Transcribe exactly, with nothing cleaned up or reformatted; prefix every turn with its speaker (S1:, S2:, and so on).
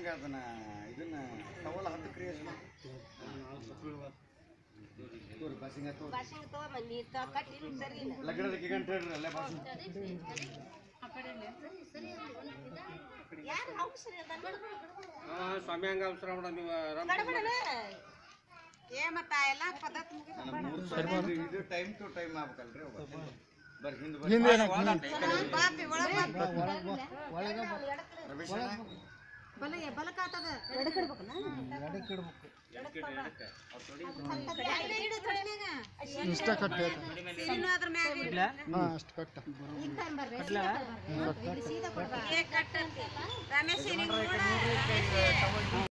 S1: ಈಗ ಅದನ್ನ ಇದನ್ನ ಟವಲ್ ಹತ್ತು ಕ್ರಿಯೇಟ್ ತೋರಿ ಬಾಸಿಂಗ ತೋರಿ
S2: ಬಾಸಿಂಗ ತೋ ಮನಿ ತ ಕಟ್ಟಿ ಸರಿ ಇಲ್ಲ
S1: ಲಗ್ನದ ಗಿಗಂಟ ಹೇಳ್ರಿ ಅಲ್ಲೇ ಬಾಸಿಂಗ
S2: ಆ ಕಡೆ ಸರಿ ಯಾರು ಹೌ ಸರಿ ಅದ
S3: ಹಾ ಸ್ವಾಮಿ ಹಂಗ ಅವಸರ ಮಾಡ ನೀವು
S2: ಗಡಬಡನ ಏ ಮತ್ತ ಎಲ್ಲ ಪದ್ಧತಿ
S1: ಮುಗಿದು ಇದು ಟೈಮ್ ಟು ಟೈಮ್ ಆಗ್ಬೇಕಲ್ರಿ ಬರ್ ಹಿಂದೆ
S2: ಬಾಪಿ ಒಳಗ
S1: ಒಳಗ
S2: ಬಲ ಬಲಕ ಆತದ ಎಡಕ್ಕೆ ಇಡಬೇಕನ ಎಡಕ್ಕೆ ಇಡಬೇಕು ಎಡಕ್ಕೆ ಎಡಕ್ಕೆ
S4: ಇಷ್ಟ ಕಟ್ಟ
S2: ಇನ್ನು ಅದ್ರ ಮ್ಯಾಗ ಇಡ್ಲ
S4: ಹಾ ಅಷ್ಟು ಕಟ್ಟ
S2: ಈ ಟೈಮ್ ಬರ್ಬೇಕು ಸೀದಾ ಕೊಡ್ಬಾ ಏ ಕಟ್ಟ ರಮೇಶ್ ನೀನು ನೋಡ